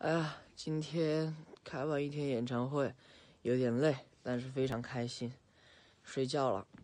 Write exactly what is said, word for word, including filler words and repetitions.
哎呀，今天开完一天演唱会，有点累，但是非常开心。睡觉了，